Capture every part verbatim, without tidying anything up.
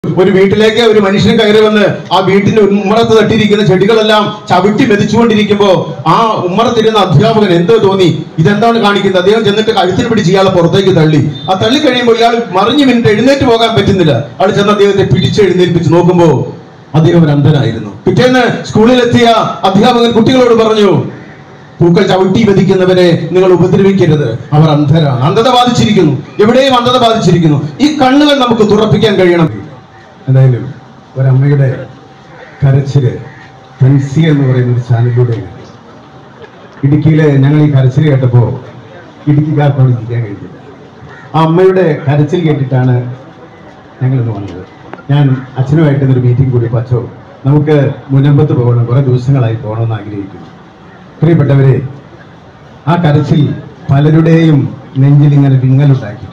ഒരു വീട്ടിലേക്ക് ഒരു മനുഷ്യൻ കയറി വന്ന് ആ വീട്ടിന്റെ ഉമ്മറത്ത് തട്ടിയിരിക്കുന്ന ചെടികളെല്ലാം ചവിട്ടി മെതിച്ചുകൊണ്ടിരിക്കുമ്പോ ആ ഉമ്മറത്തിരുന്ന അധ്യാപകൻ എന്തോ തോന്നി, ഇതെന്താണ് കാണിക്കുന്നത്? അദ്ദേഹം ചെന്നിട്ട് കഴുത്തിന് പിടിച്ച് ഇയാളെ പുറത്തേക്ക് തള്ളി. ആ തള്ളി കഴിയുമ്പോൾ ഇയാൾ മറിഞ്ഞു മിനിറ്റ് എഴുന്നേറ്റ് പോകാൻ പറ്റുന്നില്ല. ആൾ ചെന്ന് അദ്ദേഹത്തെ പിടിച്ച് എഴുന്നേൽപ്പിച്ച് നോക്കുമ്പോ അദ്ദേഹം ഒരു അന്ധനായിരുന്നു. പിറ്റേന്ന് സ്കൂളിലെത്തിയ അധ്യാപകൻ കുട്ടികളോട് പറഞ്ഞു, പൂക്കൾ ചവിട്ടി വധിക്കുന്നവരെ നിങ്ങൾ ഉപദ്രവിക്കരുത്, അവർ അന്ധരാണ്, അന്ധത ബാധിച്ചിരിക്കുന്നു, എവിടെയും അന്ധത ബാധിച്ചിരിക്കുന്നു. ഈ കണ്ണുകൾ നമുക്ക് തുറപ്പിക്കാൻ കഴിയണം. എന്തായാലും ഒരമ്മയുടെ കരച്ചില് ഫെൻസി എന്ന് പറയുന്ന ഒരു ചാനലിലൂടെ ഇടുക്കിയിലെ ഞങ്ങൾ ഈ കരച്ചിൽ കേട്ടപ്പോൾ ഇടുക്കിക്കാർക്കോട് ഇരിക്കാൻ കഴിഞ്ഞില്ല. ആ അമ്മയുടെ കരച്ചിൽ കേട്ടിട്ടാണ് ഞങ്ങളിന്ന് വന്നത്. ഞാൻ അച്ഛനുമായിട്ട് ഇന്നൊരു മീറ്റിംഗ് കൂടി, പച്ചോ നമുക്ക് മുനമ്പത്ത് പോകണം, കുറെ ദിവസങ്ങളായി പോകണമെന്ന് ആഗ്രഹിക്കുന്നു. പ്രിയപ്പെട്ടവരെ, ആ കരച്ചിൽ പലരുടെയും നെഞ്ചിൽ ഇങ്ങനെ വിങ്ങലുണ്ടാക്കിയിട്ടുണ്ട്.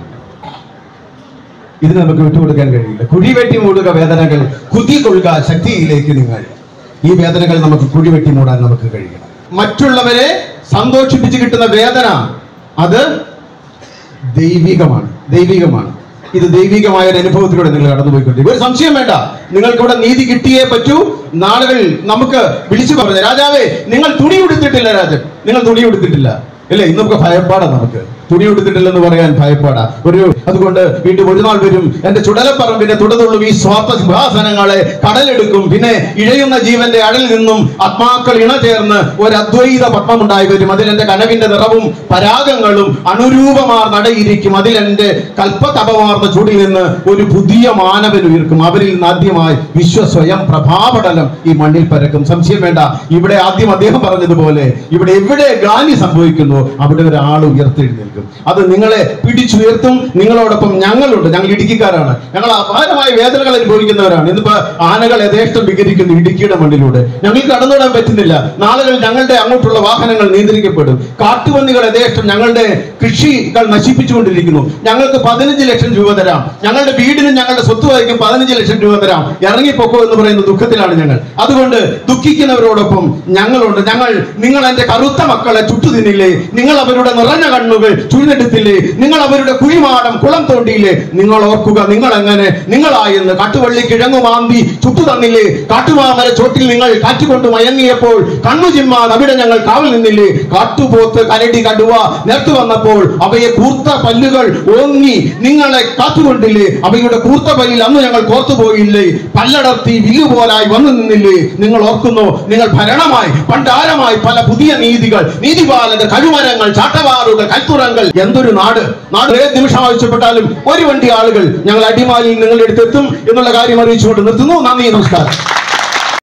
ഇത് നമുക്ക് വിട്ടുകൊടുക്കാൻ കഴിയില്ല. കുഴിവെട്ടി മൂടുക വേദനകൾ, കുതികൊള്ളുക ശക്തിയിലേക്ക് നിങ്ങൾ. ഈ വേദനകൾ നമുക്ക് കുഴിവെട്ടി മൂടാൻ നമുക്ക് കഴിയണം. മറ്റുള്ളവരെ സന്തോഷിപ്പിച്ച് കിട്ടുന്ന വേദന അത് ദൈവികമാണ്, ദൈവികമാണ്. ഇത് ദൈവികമായ ഒരു അനുഭവത്തിലൂടെ നിങ്ങൾ കടന്നുപോയിക്കൊണ്ടിരിക്കും. ഒരു സംശയം വേണ്ട, നിങ്ങൾക്ക് ഇവിടെ നീതി കിട്ടിയേ പറ്റൂ. നാളുകൾ നമുക്ക് വിളിച്ചു പറഞ്ഞു, രാജാവേ നിങ്ങൾ തുണി ഉടുത്തിട്ടില്ല, രാജൻ നിങ്ങൾ തുണി ഉടുത്തിട്ടില്ല അല്ലേ? ഇന്ന് നമുക്ക് ഭയപ്പാടാ, നമുക്ക് തുണി ഉടുത്തിട്ടില്ലെന്ന് പറയാൻ ഭയപ്പാടാ. ഒരു അതുകൊണ്ട് വീണ്ടും ഒരു നാൾ വരും, എന്റെ ചുടലപ്പറമ്പിനെ തുടർന്നുള്ളും ഈ സ്വാർത്ഥ സിംഹാസനങ്ങളെ കടലെടുക്കും. പിന്നെ ഇഴയുന്ന ജീവന്റെ അടൽ നിന്നും ആത്മാക്കൾ ഇണ ചേർന്ന് ഒരു അദ്വൈത പത്മമുണ്ടായി വരും. അതിൽ എന്റെ കനവിന്റെ നിറവും പരാഗങ്ങളും അണുരൂപമാർ നടയിരിക്കും. അതിൽ എന്റെ കൽപ്പതപമാർന്ന ചൂടിൽ നിന്ന് ഒരു പുതിയ മാനവൻ ഉയർക്കും. അവരിൽ നിന്ന് ആദ്യമായി വിശ്വസ്വയം പ്രഭാപടലം ഈ മണ്ണിൽ പരക്കും. സംശയം വേണ്ട. ഇവിടെ ആദ്യം അദ്ദേഹം പറഞ്ഞതുപോലെ ഇവിടെ എവിടെ ഗ്ലാനി സംഭവിക്കുന്നു അവിടെ ഒരാൾ ഉയർത്തെഴുന്നേൽക്കും. അത് നിങ്ങളെ പിടിച്ചുയർത്തും. നിങ്ങളോടൊപ്പം ഞങ്ങളുണ്ട്. ഞങ്ങൾ ഇടുക്കിക്കാരാണ്. ഞങ്ങൾ അപാരമായ വേദനകൾ അനുഭവിക്കുന്നവരാണ്. ഇന്നിപ്പോ ആനകൾ യഥേഷ്ടം വികരിക്കുന്നു ഇടുക്കിയുടെ മണ്ണിലൂടെ. ഞങ്ങൾക്ക് കടന്നുവിടാൻ പറ്റുന്നില്ല. നാളുകൾ ഞങ്ങളുടെ അങ്ങോട്ടുള്ള വാഹനങ്ങൾ നിയന്ത്രിക്കപ്പെടും. കാട്ടുപന്നികൾ യഥേഷ്ടം ഞങ്ങളുടെ കൃഷികൾ നശിപ്പിച്ചുകൊണ്ടിരിക്കുന്നു. ഞങ്ങൾക്ക് പതിനഞ്ച് ലക്ഷം രൂപ തരാം, ഞങ്ങളുടെ വീടിനും ഞങ്ങളുടെ സ്വത്തുവായിരിക്കും പതിനഞ്ച് ലക്ഷം രൂപ തരാം, ഇറങ്ങിപ്പോക്കോ എന്ന് പറയുന്ന ദുഃഖത്തിലാണ് ഞങ്ങൾ. അതുകൊണ്ട് ദുഃഖിക്കുന്നവരോടൊപ്പം ഞങ്ങളുണ്ട്. ഞങ്ങൾ നിങ്ങൾ എന്റെ കറുത്ത മക്കളെ ചുട്ടു തിന്നില്ലേ? നിങ്ങൾ അവരുടെ നിറഞ്ഞ കണ്ണുകൾ ചുഴിഞ്ഞെടുത്തില്ലേ? നിങ്ങൾ അവരുടെ കുഴിമാടം കുളം തോണ്ടിയില്ലേ? നിങ്ങൾ ഓർക്കുക, നിങ്ങൾ എങ്ങനെ നിങ്ങളായെന്ന്. കാട്ടുവള്ളി കിഴങ്ങുമാന്തി ചുട്ടു തന്നില്ലേ? കാട്ടുമാമര ചോട്ടിൽ നിങ്ങൾ കാറ്റുകൊണ്ട് മയങ്ങിയപ്പോൾ കണ്ണു ചിമ്മാൻ അവിടെ ഞങ്ങൾ കാവൽ നിന്നില്ലേ? കാട്ടുപോത്ത് കരടി കടുവ നേർത്തു വന്നപ്പോൾ അവയെ കൂർത്ത പല്ലുകൾ ഓങ്ങി നിങ്ങളെ കാത്തുകൊണ്ടില്ലേ? അവയുടെ കൂർത്ത പല്ലിൽ അന്ന് ഞങ്ങൾ കോർത്തുപോയില്ലേ? പല്ലടർത്തി വില്ലുപോലായി വന്നു നിന്നില്ലേ? നിങ്ങൾ ഓർക്കുന്നു, നിങ്ങൾ ഭരണമായി പണ്ടാരമായി പല പുതിയ നീതികൾ, നീതിപാലകർ, കഴുമരങ്ങൾ, ചാട്ടവാറുകൾ, കൽത്തുറങ്ങൾ. എന്തൊരു നാട്! നാട് ഏത് നിമിഷം ആവശ്യപ്പെട്ടാലും ഒരു വണ്ടി ആളുകൾ ഞങ്ങൾ അടിമാലിയിൽ നിങ്ങളുടെ അടുത്തെത്തും എന്നുള്ള കാര്യം അറിയിച്ചുകൊണ്ട് നിർത്തുന്നു. നന്ദി, നമസ്കാരം.